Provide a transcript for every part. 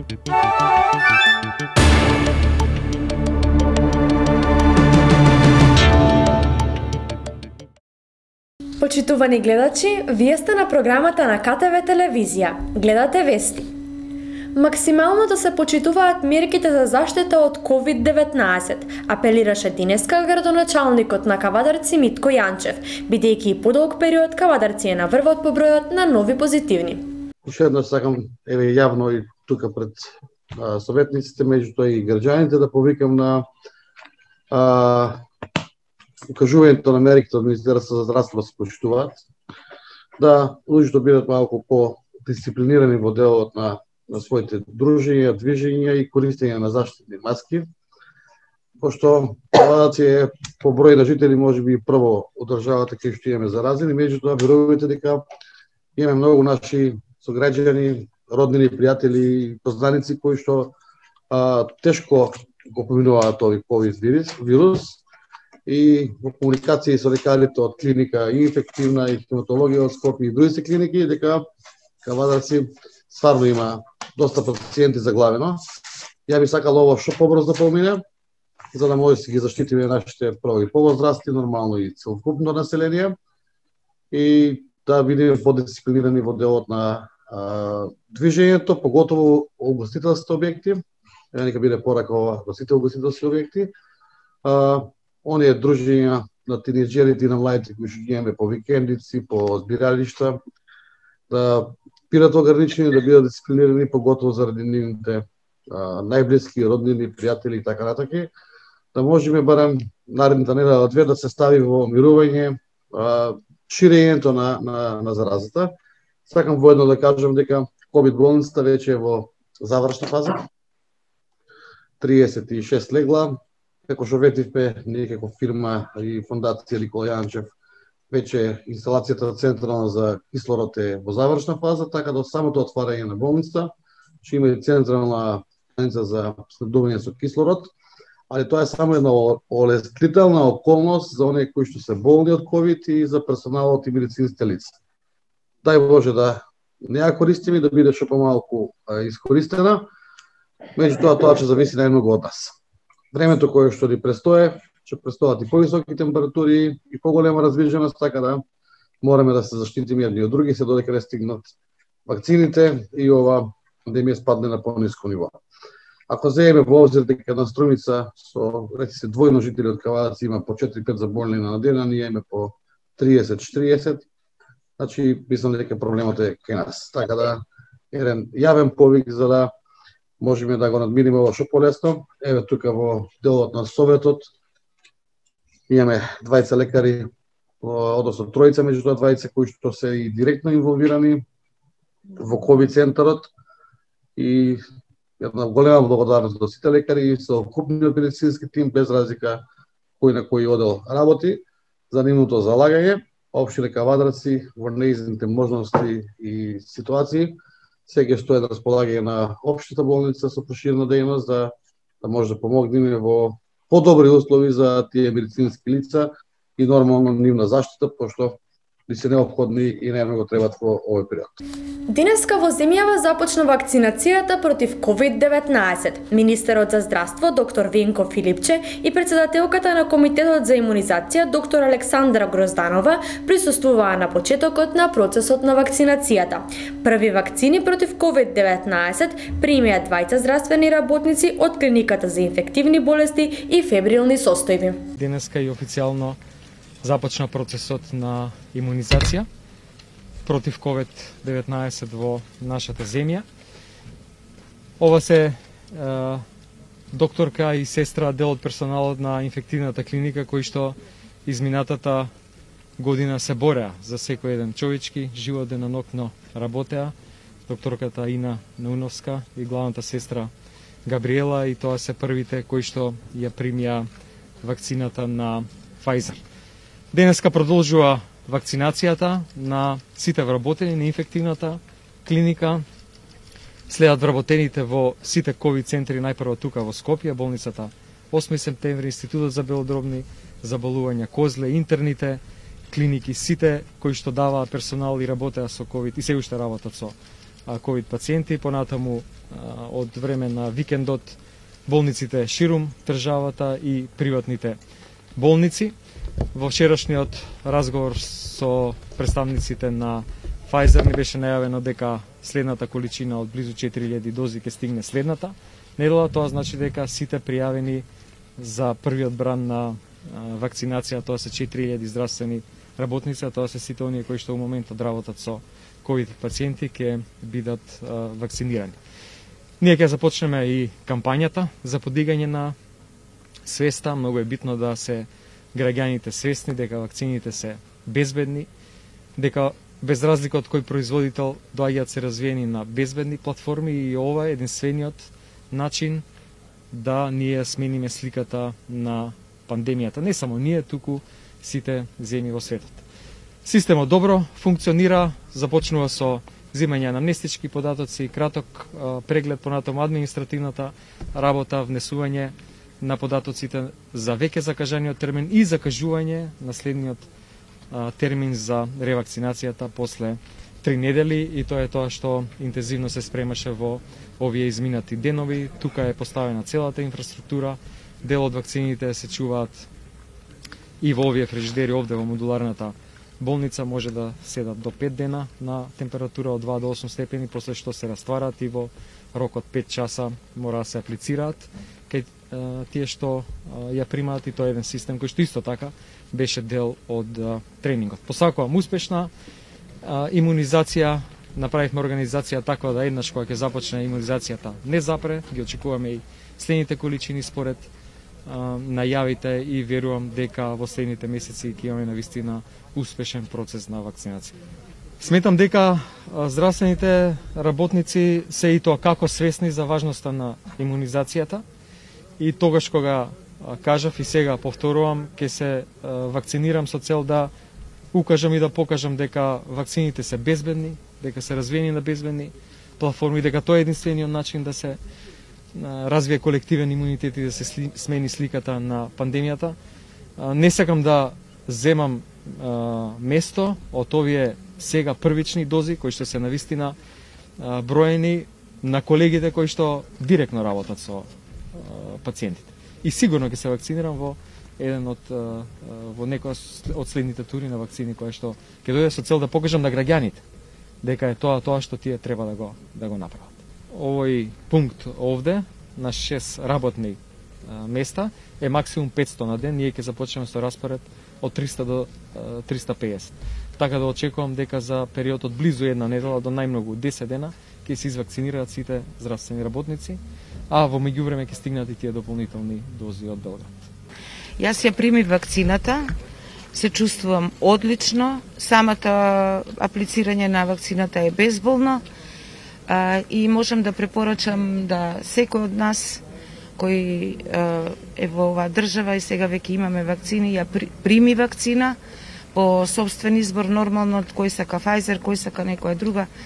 Почитувани гледачи, вие сте на програмата на КТВ телевизија. Гледате вести. Максимално да се почитуваат мерките за заштита од COVID-19, апелираше денеска градоначалникот на Кавадарци Митко Јанчев, бидејќи и подолг период Кавадарци е на врвот по бројот на нови позитивни. Уште еднаш сакам јавно и тука пред советниците, меѓутоа и граѓаните, да повикам на укажувањето на мерките од Министерството за здравство да се почитуваат, да луѓето бидат малку по-дисциплинирани во делот на своите дружења, движења и користење на заштитни маски, пошто Кавадарци е по број на жители можеби прво од државата кај што имаме заразени, меѓутоа верувате дека имаме многу наши сограѓани, роднини, пријатели и познаници кои што тешко го поминуваат овој ковид вирус. И во комуникација со лекарите од клиника и инфективна и хематологија од Скопје и другите клиники, дека Кавадарци стварно има доста пациенти заглавено. Ја би сакал ово што побрзо да помине, за да може да ги заштитиме нашите прво и повозрасти, нормално и целокупно население, и да бидеме подисциплинирани во делот на движењето, поготово угостителските објекти. Нека биде порака ова за сите угостителски објекти. Оние дружења на тинеџерите и на младите кои што ги имаме по викендици, по збиралишта, да бидат ограничени, да бидат дисциплинирани, поготово заради нивните најблиски роднини, пријатели и така натака, да можеме барем наредната недела две да се стави во мирување ширењето на заразата. Сакам воедно да кажам дека ковид болницата веќе е во завршна фаза. 36 легла. Како што ветивме, ние како фирма и фондација Никола Јанчев, веќе инсталацијата централна за кислород е во завршна фаза, така да од самото отварање на болница ќе има и централна станица за снабдување со кислород, али тоа е само една олестрителна околност за оние кои што се болни од ковид и за персоналот и медицинските лица. Дај Боже да не ја користиме и да биде што помалку искористена, меѓутоа тоа ќе зависи најмногу од нас. Времето кое што ни престои, ќе престојат и повисоки температури и поголема раздвиженост, така да мораме да се заштитиме едни од други се додека не стигнат вакцините и ова пандемија спадне на пониско ниво. Ако земеме во обзир дека на Струмица со речиси двојно жители од Кавадарци има по 4-5 заболени на ден, а ние имаме по 30-40, значи мислам дека проблемот е кај нас. Така да еден јавен повик за да можеме да го надмириме ова што полесно. Еве тука во делот на Советот имаме двајца лекари, односно тројца меѓу тоа двајца кои што се и директно инволвирани во ковид центарот, и една голема благодарност до сите лекари и со вкупниот медицински тим, без разлика кој на кој одел работи, за нивното залагање. Општина Кавадарци во неизните можности и ситуации сега стои на располагање на општата болница со проширена дејност да може да помогнеме во подобри услови за тие медицински лица и нормално нивна заштита, пошто ни се неопходни и најмногу требат во овој период. Денеска во земјава започна вакцинацијата против COVID-19. Министерот за здравство доктор Венко Филипче и председателката на Комитетот за имунизација доктор Александра Грозданова присуствуваа на почетокот на процесот на вакцинацијата. Први вакцини против COVID-19 примеа двајца здравствени работници од клиниката за инфективни болести и фебрилни состојби. Денеска и официјално започна процесот на имунизација против COVID-19 во нашата земја. Ова се докторка и сестра дел од персоналот на инфективната клиника кои што изминатата година се бореа за секој еден човечки живот денонокно работеа. Докторката Ина Науновска и главната сестра Габриела, и тоа се првите кои што ја примија вакцината на Pfizer. Денеска продолжува вакцинацијата на сите вработени на инфективната клиника. Следат вработените во сите ковид центри, најпрво тука во Скопје, болницата 8 септември, Институтот за белодробни заболувања Козле, интерните клиники, сите кои што даваат персонал и работеа со ковид и се уште работат со ковид пациенти, понатаму од време на викендот болниците ширум државата и приватните болници. Во вчерашниот разговор со представниците на Pfizer не беше најавено дека следната количина од близу 4000 дози ќе стигне следната недела. Тоа значи дека сите пријавени за првиот бран на вакцинација, тоа се 4000 здравствени работници, а тоа се сите оние кои што во моментот работат со ковид пациенти ќе бидат вакцинирани. Ние ќе започнеме и кампањата за подигање на свеста. Многу е битно да се граѓаните свесни дека вакцините се безбедни, дека без разлика од кој производител доаѓаат се развиени на безбедни платформи и ова е единствениот начин да ние смениме сликата на пандемијата. Не само ние, туку сите земји во светот. Системот добро функционира, започнува со земање на амнестички податоци, краток преглед, понатаму административната работа, внесување на податоците за веќе закажаниот термин и закажување на следниот термин за ревакцинацијата после 3 недели, и тоа е тоа што интензивно се спремаше во овие изминати денови. Тука е поставена целата инфраструктура, дел од вакцините се чуваат и во овие фрижидери овде во модуларната болница, може да седат до 5 дена на температура од 2 до 8 степени, после што се растварат и во рок од 5 часа мора да се аплицираат кај тие што ја примаат, и тоа е еден систем кој што исто така беше дел од тренингот. Посакувам успешна имунизација. Направивме организација таква да еднаш кога ќе започне имунизацијата не запре, ги очекуваме и следните количини според најавите и верувам дека во следните месеци ќе имаме навистина успешен процес на вакцинација. Сметам дека здравствените работници се и тоа како свесни за важноста на имунизацијата, и тогаш кога кажав и сега повторувам, ќе се вакцинирам со цел да укажам и да покажам дека вакцините се безбедни, дека се развиени на безбедни платформи, дека тоа е единствениот начин да се развие колективен имунитет и да се смени сликата на пандемијата. Не сакам да земам место од овие сега првични дози кои што се навистина броени на колегите кои што директно работат со пациентите. И сигурно ќе се вакцинирам во еден од во некој од следните тури на вакцини кои што ќе дојде со цел да покажам на граѓаните дека е тоа што тие треба да го направат. Овој пункт овде на 6 работни места е максимум 500 на ден. Ние ќе започнеме со распоред од 300 до 350. Така да очекувам дека за период од близу една недела до најмногу 10 дена ќе се извакцинираат сите здравствени работници, а во меѓувреме ќе стигнат и тие дополнителни дози од Белград. Јас ја примив вакцината, се чувствувам одлично, самата аплицирање на вакцината е безболно и можам да препорачам да секој од нас кој е во оваа држава и сега веќе имаме вакцини, ја прими вакцина по собствен избор, нормално кој сака Pfizer, кој сака некоја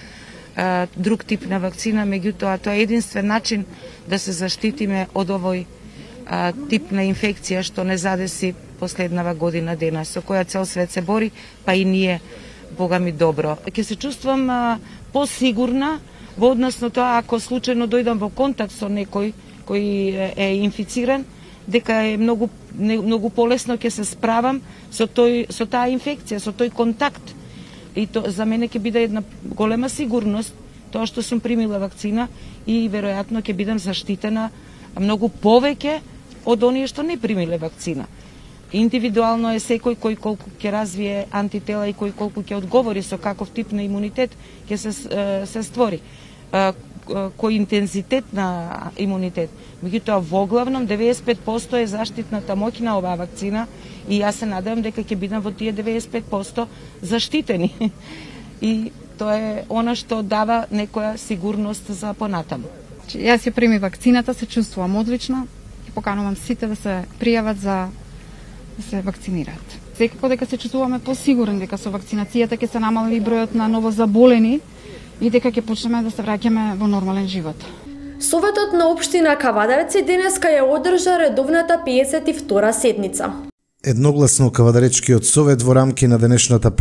друг тип на вакцина, меѓутоа тоа е единствен начин да се заштитиме од овој тип на инфекција што не задеси последнава година дена, со која цел свет се бори, па и ние, Бога ми, добро. Ќе се чувствам посигурна во однос на тоа ако случајно дојдам во контакт со некој кој е инфициран, дека е многу полесно ќе се справам со таа инфекција, со тој контакт. И за мене ќе биде една голема сигурност тоа што сум примила вакцина и веројатно ќе бидам заштитена многу повеќе од оние што не примиле вакцина. Индивидуално е секој кој колку ќе развие антитела и кој колку ќе одговори со каков тип на имунитет ќе се створи. Кој интензитет на имунитет. Меѓутоа во главном 95% е заштитната моќ на оваа вакцина и јас се надевам дека ќе бидам во тие 95% заштитени. И тоа е она што дава некоја сигурност за понатаму. Јас ја примив вакцината, се чувствувам одлично и поканувам сите да се пријават за да се вакцинираат. Секако дека се чувствуваме посигурни дека со вакцинацијата ќе се намали бројот на новозаболени и дека ќе почнеме да се враќаме во нормален живот. Советот на општина Кавадарци денеска ја одржа редовната 52-та седница. Едногласно Кавадаречкиот совет во рамки на денешната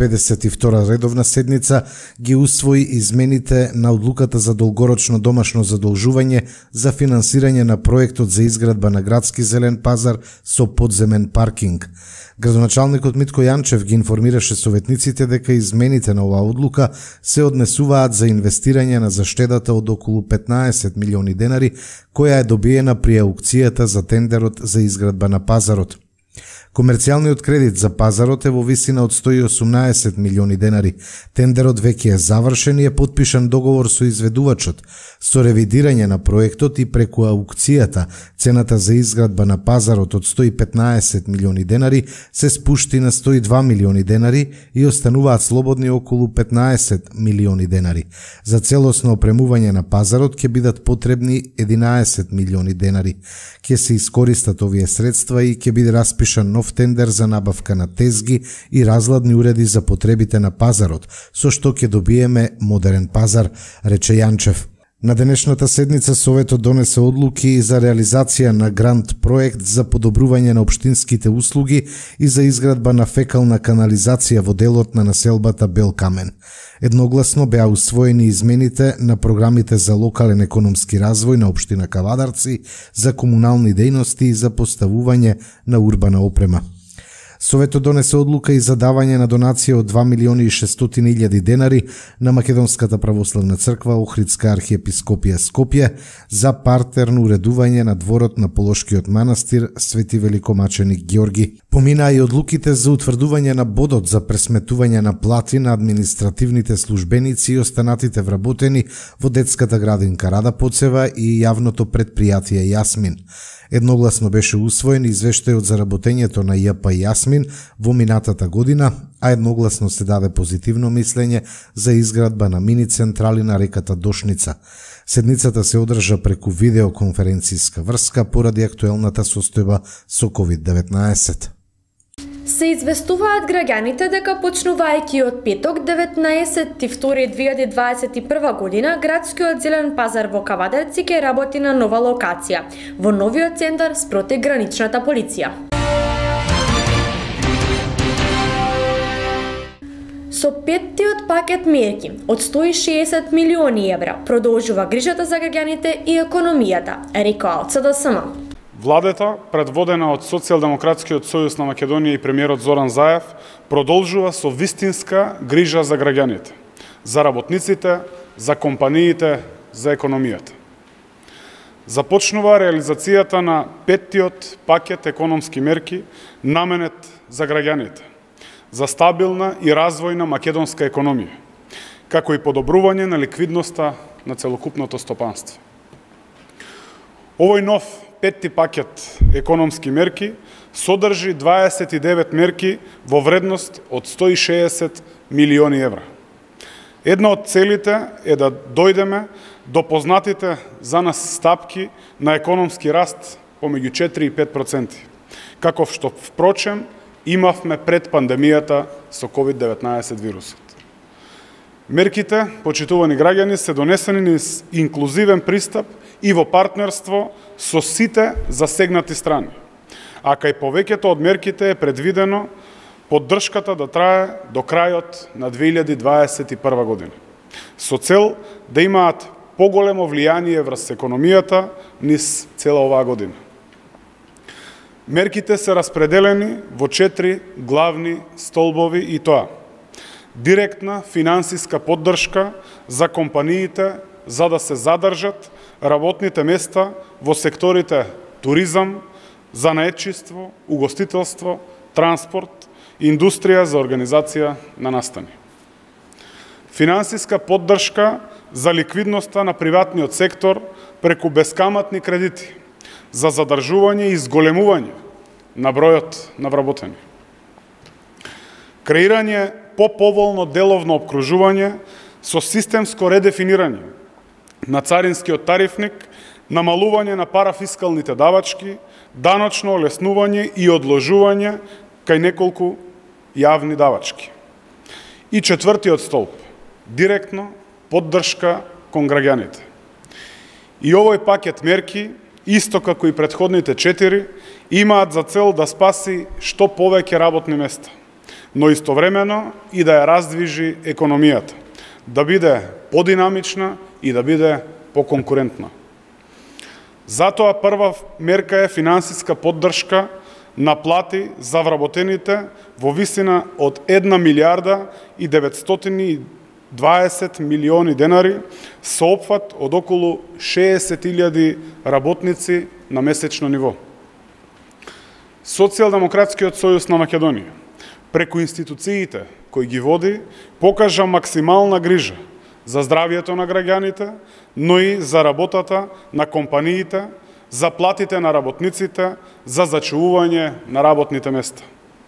52 редовна седница ги усвои измените на одлуката за долгорочно домашно задолжување за финансирање на проектот за изградба на градски зелен пазар со подземен паркинг. Градоначалникот Митко Јанчев ги информираше советниците дека измените на оваа одлука се однесуваат за инвестирање на заштедата од околу 15 милиони денари, која е добиена при аукцијата за тендерот за изградба на пазарот. Комерцијалниот кредит за пазарот е во висина од 118 милиони денари. Тендерот веќе е завршен и е подпишан договор со изведувачот. Со ревидирање на проектот и преку аукцијата, цената за изградба на пазарот од 115 милиони денари се спушти на 102 милиони денари и остануваат слободни околу 15 милиони денари. За целосно опремување на пазарот ќе бидат потребни 11 милиони денари. Ќе се искористат овие средства и ќе биде распишан нов тендер за набавка на тезги и разладни уреди за потребите на пазарот, со што ќе добиеме модерен пазар, рече Јанчев. На денешната седница Советот донесе одлуки за реализација на грант проект за подобрување на општинските услуги и за изградба на фекална канализација во делот на населбата Бел Камен. Едногласно беа усвоени измените на програмите за локален економски развој на општина Кавадарци, за комунални дејности и за поставување на урбана опрема. Советот донесе одлука и за давање на донација од 2.600.000 денари на Македонската православна црква Охридска архиепископија Скопје за партерно уредување на дворот на Полошкиот манастир Свети Великомаченик Ѓорги. Поминаа и одлуките за утврдување на бодот за пресметување на плати на административните службеници и останатите вработени во детската градинка Рада Поцева и јавното предпријатие Јасмин. Едногласно беше усвоен извештајот за работењето на ЈП Јасмин во минатата година, а едногласно се даде позитивно мислење за изградба на мини централи на реката Дошница. Седницата се одржа преку видеоконференцијска врска поради актуелната состојба со COVID-19. Се известуваат граѓаните дека почнувајќи од петок 19.2.2021 година градскиот зелен пазар во Кавадарци ќе работи на нова локација, во новиот центар спроти граничната полиција. Со петтиот пакет мерки од 160 милиони евра продолжува грижата за граѓаните и економијата, рекоа од СДСМ. Владата, предводена од Социјалдемократскиот сојуз на Македонија и премиерот Зоран Заев, продолжува со вистинска грижа за граѓаните, за работниците, за компаниите, за економијата. Започнува реализацијата на петтиот пакет економски мерки наменет за граѓаните, за стабилна и развојна македонска економија, како и подобрување на ликвидноста на целокупното стопанство. Овој нов петти пакет економски мерки содржи 29 мерки во вредност од 160 милиони евра. Една од целите е да дојдеме до познатите за нас стапки на економски раст помеѓу 4 и 5%, каков што впрочем имавме пред пандемијата со COVID-19 вирусот. Мерките, почитувани граѓани, се донесени низ инклузивен пристап и во партнерство со сите засегнати страни. А кај повеќето од мерките е предвидено поддршката да трае до крајот на 2021 година, со цел да имаат поголемо влијание врз економијата низ цела оваа година. Мерките се распределени во 4 главни столбови и тоа: директна финансиска поддршка за компаниите за да се задржат работните места во секторите туризам, занаетчиство, угостителство, транспорт, индустрија за организација на настани. Финансиска поддршка за ликвидноста на приватниот сектор преку бескаматни кредити за задржување и зголемување на бројот на вработени. Креирање поповолно деловно обкружување со системско редефинирање на царинскиот тарифник, намалување на парафискалните давачки, даночно олеснување и одложување кај неколку јавни давачки. И четвртиот столб – директно поддршка кон граѓаните. И овој пакет мерки исто како и претходните 4, имаат за цел да спаси што повеќе работни места, но истовремено и да ја раздвижи економијата, да биде подинамична и да биде поконкурентна. Затоа прва мерка е финансиска поддршка на плати за вработените во висина од 1 милиарда и 920 милиони денари со опфат од околу 60.000 работници на месечно ниво. Социјалдемократскиот сојуз на Македонија преку институциите кои ги води покажа максимална грижа за здравието на граѓаните, но и за работата на компаниите, за платите на работниците, за зачувување на работните места.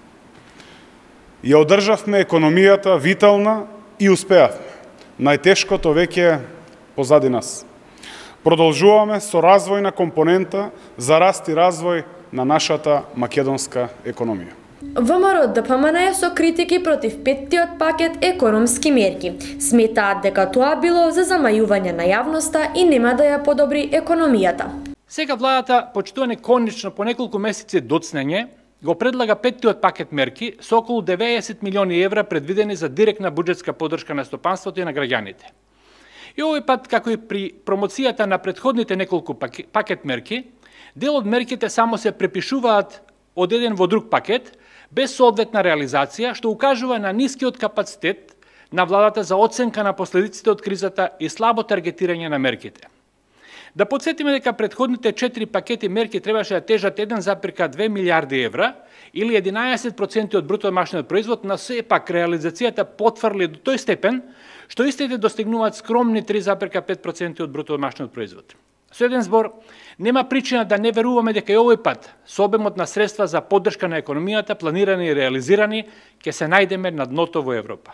Ја одржавме економијата витална и успеавме. Најтешкото веќе е позади нас. Продолжуваме со развојна компонента за раст и развој на нашата македонска економија. ВМРО-ДПМН е со критики против петтиот пакет економски мерки. Сметаат дека тоа било за замајување на јавноста и нема да ја подобри економијата. Сега владата, почитуване конечно по неколку месеци доцнење, го предлага петтиот пакет мерки со околу 90 милиони евра предвидени за директна буџетска поддршка на стопанството и на граѓаните. И овој пат, како и при промоцијата на претходните неколку пакет мерки, дел од мерките само се препишуваат од еден во друг пакет, без соодветна реализација, што укажува на нискиот капацитет на владата за оценка на последиците од кризата и слабо таргетирање на мерките. Да подсетиме дека претходните 4 пакети мерки требаше да тежат 1,2 милиарди евра или 11% од бруто домашниот производ, но сепак реализацијата потврли до тој степен што истите достигнуваат скромни 3,5% од бруто домашниот производ. Со еден збор, нема причина да не веруваме дека и овој пат со обемот на средства за поддршка на економијата, планирани и реализирани, ќе се најдеме на дното во Европа.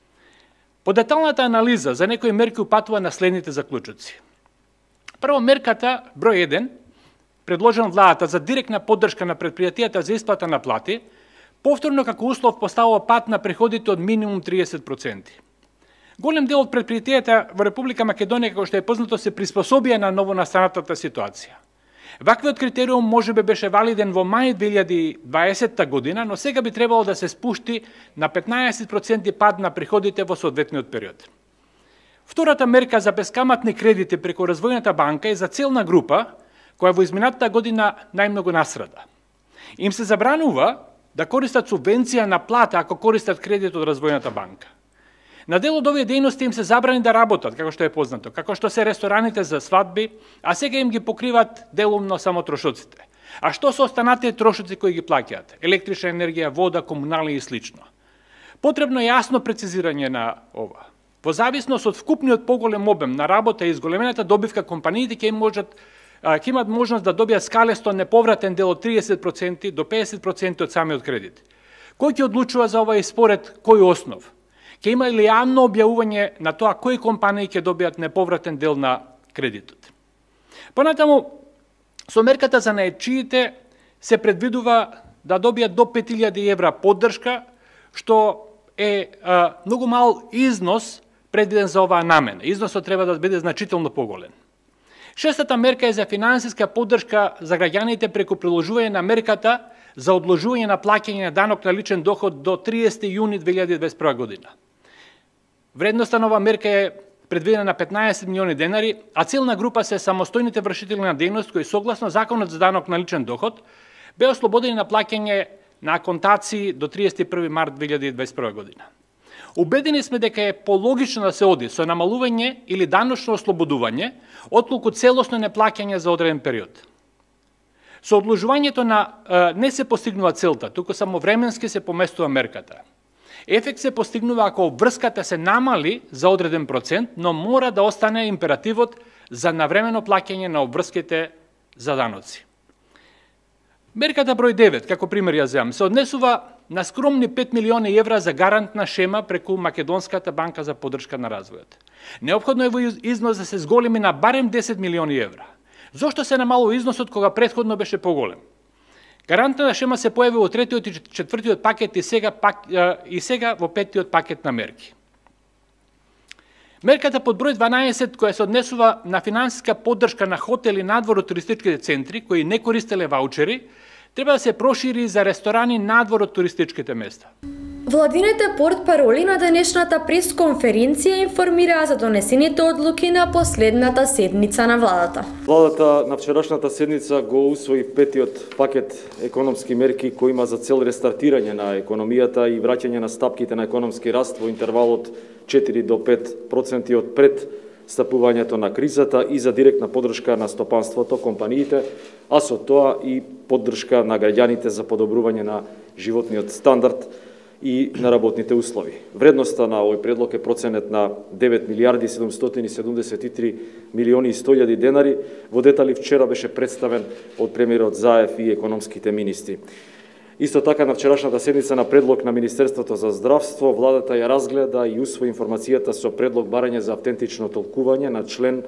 По деталната анализа за некои мерки упатува на следните заклучоци. Прво, мерката број 1, предложен владата за директна поддршка на предпријатијата за исплата на плати, повторно како услов поставува пат на приходите од минимум 30%. Голем дел од предпријатијата во Република Македонија, како што е познато, се приспособија на новонастанатата ситуација. Ваквиот критериум можеби беше валиден во мај 2020 година, но сега би требало да се спушти на 15% пад на приходите во соодветниот период. Втората мерка за бескаматни кредити преку Развојната банка е за целна група која во изминатата година најмногу настрада. Им се забранува да користат субвенција на плата ако користат кредит од Развојната банка. На дел од овие дејности им се забрани да работат, како што е познато, како што се рестораните за свадби, а сега им ги покриват делумно само трошоците. А што со останатите трошоци кои ги плаќаат? Електрична енергија, вода, комунални и слично. Потребно е јасно прецизирање на ова. Во зависност од вкупниот поголем обем на работа и изголемената добивка, компаниите ќе имаат можност да добијат скалесто неповратен дел од 30% до 50% од самиот кредит. Кој ќе одлучува за ова и според кој основ? Ќе има ли јавно објавување на тоа кои компании ќе добијат неповратен дел на кредитот? Понатаму, со мерката за најчиите се предвидува да добијат до 5.000 евра поддршка, што е многу мал износ предвиден за оваа намена. Износот треба да биде значително поголем. Шестата мерка е за финансиска поддршка за граѓаните преку приложување на мерката за одложување на плаќање на данок на личен доход до 30 јуни 2021 година. Вредноста на оваа мерка е предвидена на 15 милиони денари, а целна група се самостојните вршители на дејност кои согласно Законот за данок на личен доход беа ослободени на плаќање на аконтации до 31 март 2021 година. Убедени сме дека е пологично да се оди со намалување или даночно ослободување, отколку целосно неплаќање за одреден период. Со одложувањето не се постигнува целта, туку само временски се поместува мерката. Ефект се постигнува ако врската се намали за одреден процент, но мора да остане императивот за навремено плаќање на обврските за даноци. Мерката број 9, како пример ја земам, се однесува на скромни 5 милиони евра за гарантна шема преку Македонската банка за поддршка на развојот. Неопходно е во износ да се зголеми на барем 10 милиони евра. Зошто се намалува износот кога претходно беше поголем? Гарантната шема се појави во третиот и четвртиот пакет и сега во петтиот пакет на мерки. Мерката под број 12, која се однесува на финансиска поддршка на хотели надвор од туристичките центри, кои не користеле ваучери, треба да се прошири за ресторани надвор од туристичките места. Владините портпароли на денешната пресконференција информираа за донесените одлуки на последната седница на владата. Владата на вчерашната седница го усвои петиот пакет економски мерки кои има за цел рестартирање на економијата и враќање на стапките на економски раст во интервалот 4 до 5% од пред стапувањето на кризата и за директна поддршка на стопанството, компаниите, а со тоа и поддршка на граѓаните за подобрување на животниот стандард и на работните услови. Вредноста на овој предлог е проценет на 9 милиарди 773 милиони и 100.000 денари. Во детали вчера беше представен од премиерот Заев и економските министри. Исто така на вчерашната седница на предлог на Министерството за здравство, владата ја разгледа и усвои информацијата со предлог барање за автентично толкување на член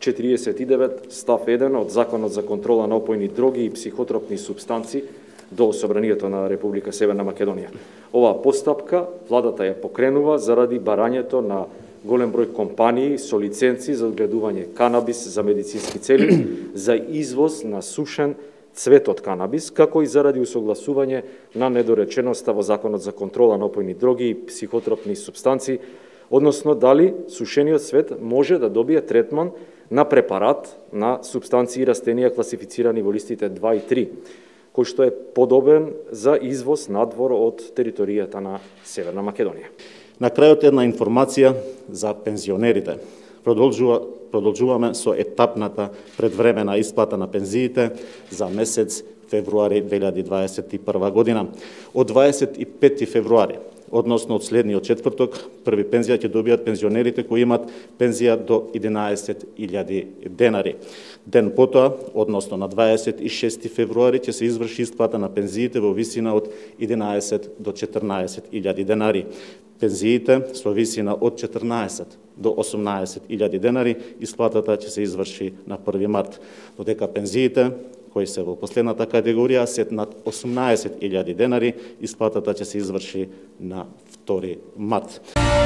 49 став 1 од Законот за контрола на опојни дроги и психотропни супстанци до Собранието на Република Северна Македонија. Оваа постапка владата ја покренува заради барањето на голем број компании со лиценци за одгледување канабис за медицински цели, за извоз на сушен цвет од канабис, како и заради усогласување на недореченоста во Законот за контрола на опојни дроги и психотропни супстанци, односно дали сушениот цвет може да добие третман на препарат на супстанции и растенија класифицирани во листите 2 и 3, кој што е подобен за извоз надвор од територијата на Северна Македонија. На крајот една информација за пензионерите. Продолжуваме со етапната предвремена исплата на пензиите за месец февруари 2021 година. Од 25 февруари, односно од следниот четврток, први пензија ќе добијат пензионерите кои имат пензија до 11.000 денари. Ден потоа, односно на 26 февруари, ќе се изврши исплата на пензиите во висина од 11 до 14.000 денари. Пензиите со висина од 14 до 18.000 денари, исплатата ќе се изврши на 1 март, додека пензиите кои се во последната категорија се над 18.000 денари, исплатата ќе се изврши на 2 март.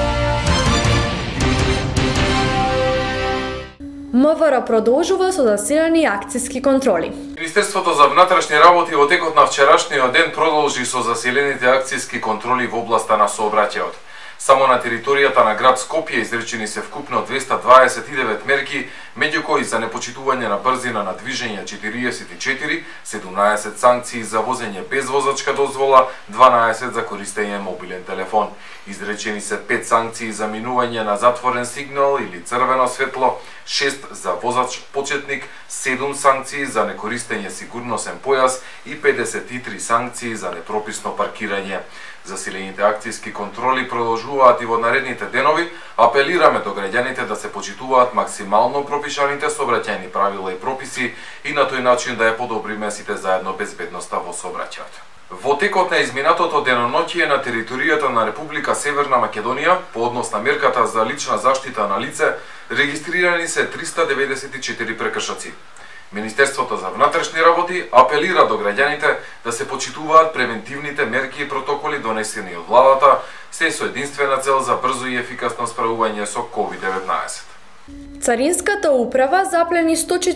МВР продолжува со засилени акциски контроли. Министерството за внатрешни работи во текот на вчерашниот ден продолжи со засилените акциски контроли во областа на сообраќајот. Само на територијата на град Скопје изречени се вкупно 229 мерки, меѓу кои за непочитување на брзина на движење 44, 17 санкции за возење без возачка дозвола, 12 за користење мобилен телефон. Изречени се 5 санкции за минување на затворен сигнал или црвено светло, 6 за возач почетник, 7 санкции за некористење сигурносен појас и 53 санкции за непрописно паркирање. Засилените акциски контроли продолжуваат и во наредните денови. Апелираме до граѓаните да се почитуваат максимално пропишаните сообраќајни правила и прописи и на тој начин да ја подобриме сите заедно безбедноста во сообраќајот. Во текот на изминатото деноноќие на територијата на Република Северна Македонија, по однос на мерката за лична заштита на лице, регистрирани се 394 прекршоци. Министерството за внатрешни работи апелира до граѓаните да се почитуваат превентивните мерки и протоколи донесени од владата, се со единствена цел за брзо и ефикасно справување со COVID-19. Царинската управа заплени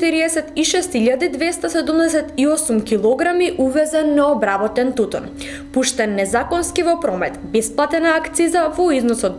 146.278 килограми увезен необработен тутун, пуштен незаконски во промет, бесплатена акциза во износ од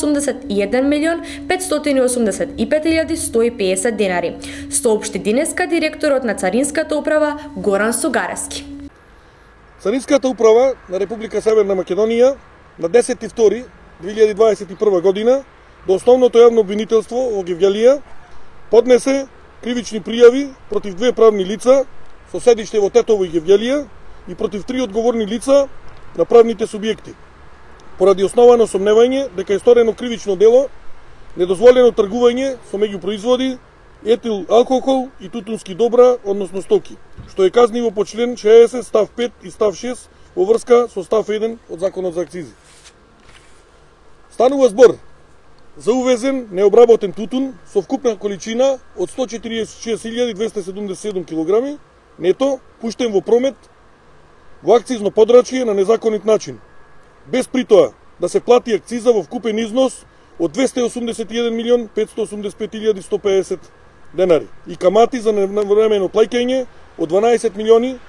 281.585.150 денари, соопшти денеска директорот на Царинската управа Горан Сугарески. Царинската управа на Република Северна Македонија на 10.2.2021 година до основното јавно обвинителство во Гевгелија поднесе кривични пријави против 2 правни лица со седиште во Тетово и Гевгелија и против 3 одговорни лица на правните субјекти, поради основано сомневање дека е сторено кривично дело недозволено тргување со меѓупроизводи, етил алкохол и тутунски добра, односно стоки, што е казниво по член 60 став 5 и став 6 во врска со став 1 од Законот за акцизи. Станува збор за увезен необработен тутун со вкупна количина од 146.277 килограми, нето, пуштен во промет во акцизно подрачје на незаконит начин, без при тоа да се плати акциза во вкупен износ од 281 милион 585.150 денари и камати за невремено плаќање од 12 милиони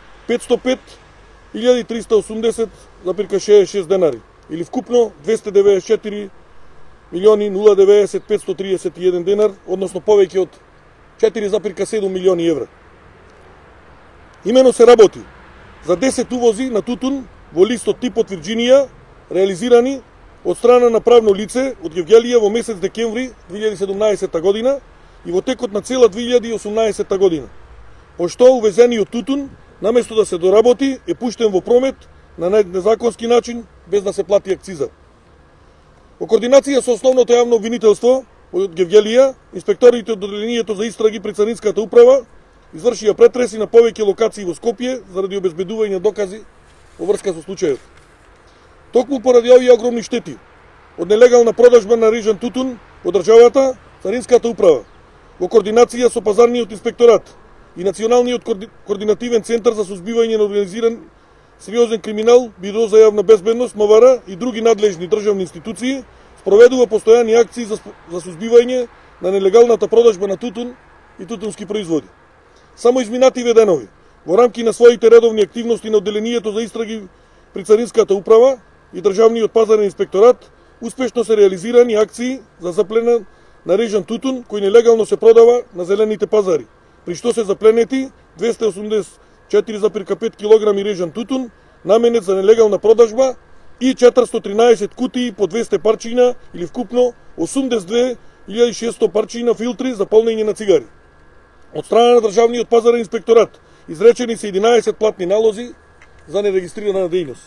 505.380,66 денари или вкупно 294 милиони 090.531 денар, односно повеќе од 4,7 милиони евра. Имено се работи за 10 увози на тутун во лист од типот Вирџинија, реализирани од страна на правно лице од Гевгелија во месец декември 2017 година и во текот на цела 2018 година. Пошто увезениот тутун, наместо да се доработи, е пуштен во промет на незаконски начин, без да се плати акциза. Во координација со основното јавно обвинителство од Гевгелија, инспекторите од Одделението за истраги при Царинската управа извршија претреси на повеќе локации во Скопје заради обезбедување докази во врска со случајот. Токму поради овие огромни штети од нелегална продажба на режан тутун во државата, Царинската управа, во координација со Пазарниот инспекторат и Националниот координативен центар за сузбивање на организиран сериозен криминал, Биро за јавна безбедност, МВР и други надлежни државни институции, спроведува постојани акции за сузбивање на нелегалната продажба на тутун и тутунски производи. Само изминативе денови, во рамки на своите редовни активности на Одделението за истраги при Царинската управа и Државниот пазарен инспекторат, успешно се реализирани акции за заплена на режан тутун кој нелегално се продава на зелените пазари, при што се запленети 284,5 кг режан тутун, наменет за нелегална продажба и 413 кутии по 200 парчина или вкупно 82.600 парчина филтри за полнење на цигари. Од страна на Државниот пазарен инспекторат изречени се 11 платни налози за нерегистрирана дејност.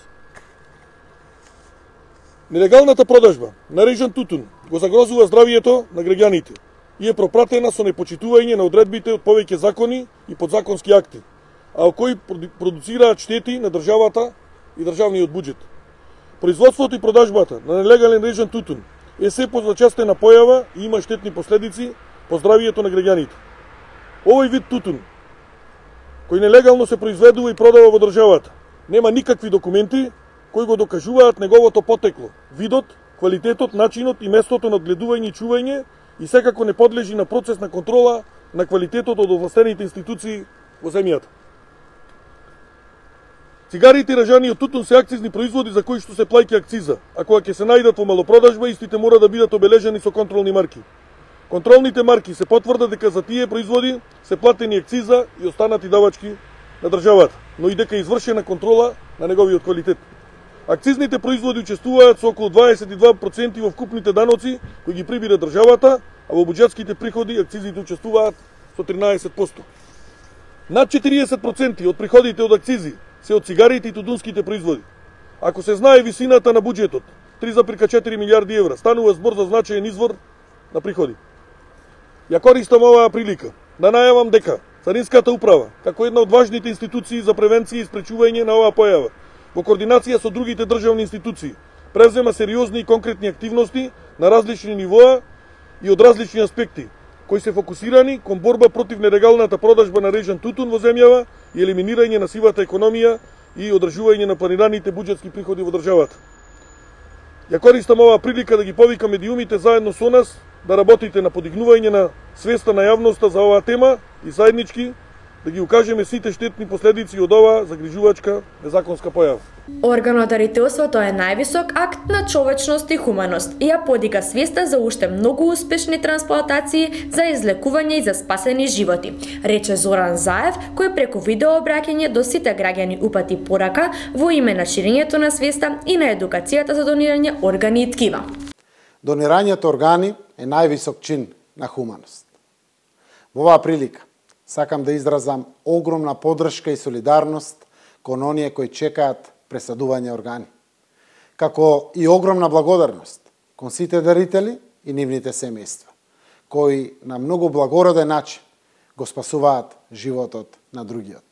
Нелегалната продажба на режан тутун го загрозува здравието на граѓаните и е пропратена со непочитување на одредбите од повеќе закони и подзаконски акти, а кои продуцираат штети на државата и државниот буџет. Производството и продажбата на нелегален режан тутун е се позачестена појава и има штетни последици по здравието на граѓаните. Овој вид тутун, кој нелегално се произведува и продава во државата, нема никакви документи кои го докажуваат неговото потекло, видот, квалитетот, начинот и местото на одгледување и чување и секако не подлежи на процес на контрола на квалитетот од овластените институции во земјата. Цигарите и режаниот тутун се акцизни производи за кои што се плаќа акциза, а кога ќе се најдат во малопродажба, истите мора да бидат обележени со контролни марки. Контролните марки се потврдат дека за тие производи се платени акциза и останати давачки на државата, но и дека е извршена контрола на неговиот квалитет. Акцизните производи учествуваат со околу 22% во вкупните даноци кои ги прибира државата, а во буџетските приходи акцизите учествуваат со 13%. Над 40% од приходите од акцизи се од цигарите и тутунските производи. Ако се знае висината на буџетот, 3,4 милиарди евра, станува збор за значаен извор на приходи. Ја користам оваа прилика да најавам дека Царинската управа, како една од важните институции за превенција и спречување на оваа појава, во координација со другите државни институции, превзема сериозни и конкретни активности на различни нивоа и од различни аспекти, кои се фокусирани кон борба против нелегалната продажба на режан тутун во земјава и елиминирање на сивата економија и одржување на планираните буџетски приходи во државата. Ја користам оваа прилика да ги повикам медиумите заедно со нас да работите на подигнување на свеста на јавноста за оваа тема и заеднички да ги укажеме сите штетни последици од оваа загрижувачка незаконска појава. Органодарителството е највисок акт на човечност и хуманост и ја подига свеста за уште многу успешни трансплантации за излекување и за спасени животи, рече Зоран Заев, кој преку видеообраќање до сите граѓани упати порака во име на ширењето на свеста и на едукацијата за донирање органи и ткива. Донирањето органи е највисок чин на хуманост. Во оваа прилика сакам да изразам огромна поддршка и солидарност кон оние кои чекаат пресадување органи, како и огромна благодарност кон сите дарители и нивните семејства, кои на многу благороден начин го спасуваат животот на другиот.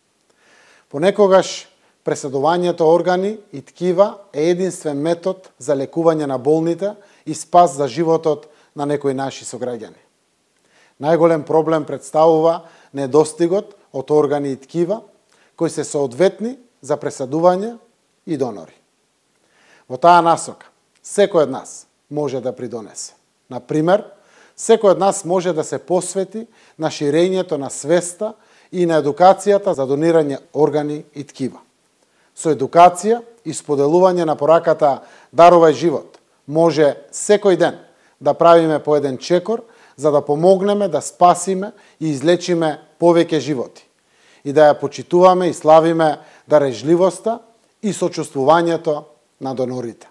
Понекогаш пресадувањето органи и ткива е единствен метод за лекување на болните и спас за животот на некои наши сограѓани. Најголем проблем представува недостигот од органи и ткива кои се соодветни за пресадување и донори. Во таа насока, секој од нас може да придонесе. Например, секој од нас може да се посвети на ширењето на свеста и на едукацијата за донирање органи и ткива. Со едукација и споделување на пораката дарувај живот, може секој ден да правиме по еден чекор за да помогнеме да спасиме и излечиме повеќе животи и да ја почитуваме и славиме дарежливоста и сочувствувањето на донорите.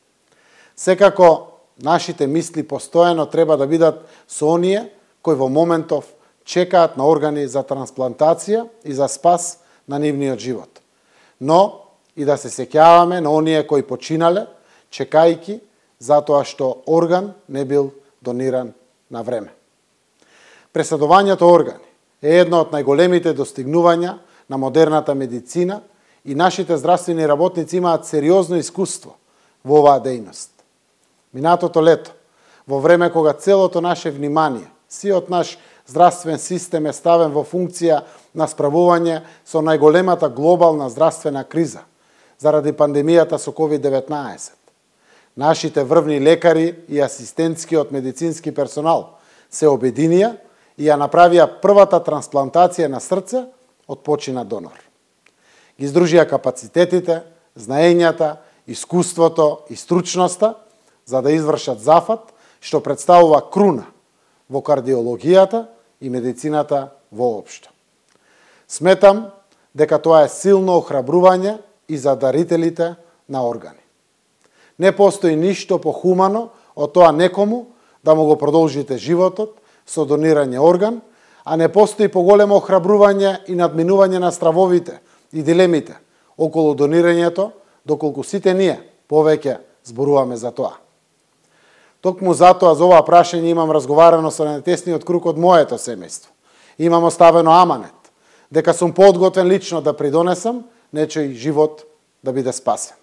Секако, нашите мисли постојано треба да бидат со оние кои во моментов чекаат на органи за трансплантација и за спас на нивниот живот. Но и да се сеќаваме на оние кои починале, чекајки затоа што орган не бил дониран на време. Преседувањето органи е едно од најголемите достигнувања на модерната медицина и нашите здравствени работници имаат сериозно искуство во оваа дејност. Минатото лето, во време кога целото наше внимание, сиот наш здравствен систем е ставен во функција на справување со најголемата глобална здравствена криза заради пандемијата со COVID-19. Нашите врвни лекари и асистентскиот медицински персонал се обединија и ја направија првата трансплантација на срце од починат донор. Ги издружија капацитетите, знаењата, искуството и стручноста за да извршат зафат што представува круна во кардиологијата и медицината воопшто. Сметам дека тоа е силно охрабрување и за дарителите на органи. Не постои ништо похумано од тоа некому да му го продолжите животот со донирање орган, а не постои поголемо охрабрување и надминување на стравовите и дилемите околу донирањето, доколку сите ние повеќе зборуваме за тоа. Токму затоа за ова прашање имам разговарано со најтесниот круг од моето семејство. Имам оставено аманет дека сум подготвен лично да придонесам нечој живот да биде спасен.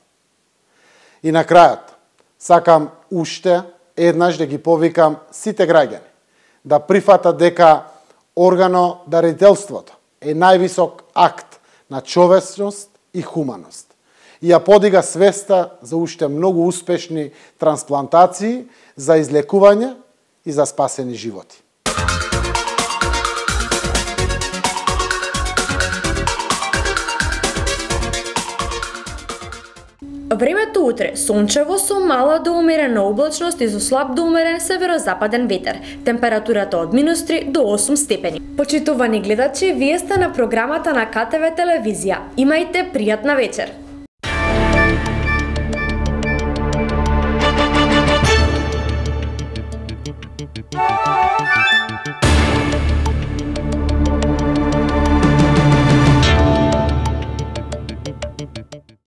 И на крајот, сакам уште еднаш да ги повикам сите граѓани да прифатат дека органодарителството е највисок акт на човечност и хуманост и ја подига свеста за уште многу успешни трансплантации, за излекување и за спасени животи. Времето утре сончево со мала до умерена облачност и со слаб до умерен северозападен ветер. Температурата од -3 до 8 степени. Почитувани гледачи, вие сте на програмата на КТВ телевизија. Имајте пријатна вечер.